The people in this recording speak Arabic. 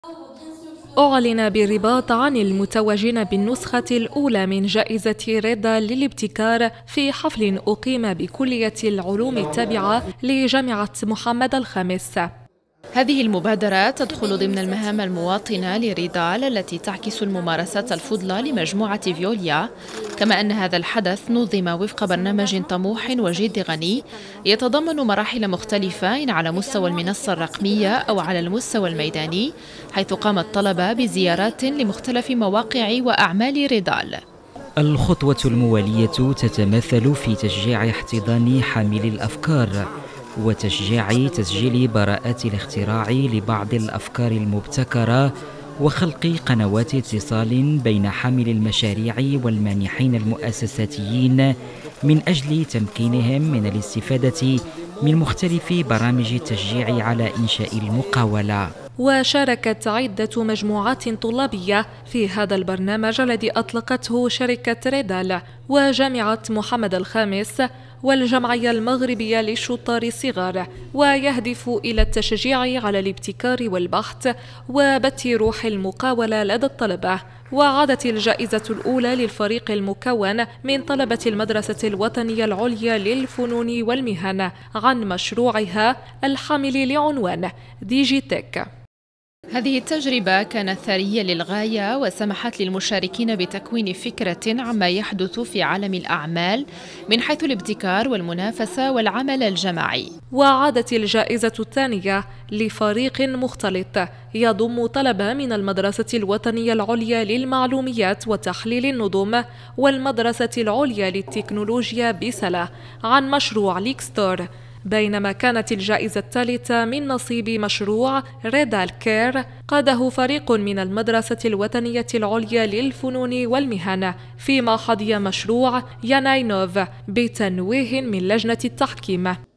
أعلن بالرباط عن المتوجين بالنسخة الأولى من جائزة ريدا للابتكار في حفل أقيم بكلية العلوم التابعة لجامعة محمد الخامس. هذه المبادرة تدخل ضمن المهام المواطنة لريدال التي تعكس الممارسات الفضلى لمجموعة فيوليا، كما أن هذا الحدث نظم وفق برنامج طموح وجد غني يتضمن مراحل مختلفة إن على مستوى المنصة الرقمية أو على المستوى الميداني، حيث قام الطلبة بزيارات لمختلف مواقع وأعمال ريدال. الخطوة الموالية تتمثل في تشجيع احتضان حاملي الأفكار وتشجيع تسجيل براءات الاختراع لبعض الأفكار المبتكرة وخلق قنوات اتصال بين حاملي المشاريع والمانحين المؤسساتيين من أجل تمكينهم من الاستفادة من مختلف برامج التشجيع على إنشاء المقاولة. وشاركت عدة مجموعات طلابية في هذا البرنامج الذي أطلقته شركة ريدال وجامعة محمد الخامس والجمعية المغربية للشطار الصغار، ويهدف إلى التشجيع على الابتكار والبحث وبث روح المقاولة لدى الطلبة. وعادت الجائزة الأولى للفريق المكون من طلبة المدرسة الوطنية العليا للفنون والمهن عن مشروعها الحامل لعنوان ديجيتك. هذه التجربة كانت ثرية للغاية وسمحت للمشاركين بتكوين فكرة عما يحدث في عالم الأعمال من حيث الابتكار والمنافسة والعمل الجماعي. وعادت الجائزة الثانية لفريق مختلط يضم طلبة من المدرسة الوطنية العليا للمعلوميات وتحليل النظم والمدرسة العليا للتكنولوجيا بسلا عن مشروع ليكستور، بينما كانت الجائزة الثالثة من نصيب مشروع ريدال كير قاده فريق من المدرسة الوطنية العليا للفنون والمهن، فيما حظي مشروع ياناينوف بتنويه من لجنة التحكيم.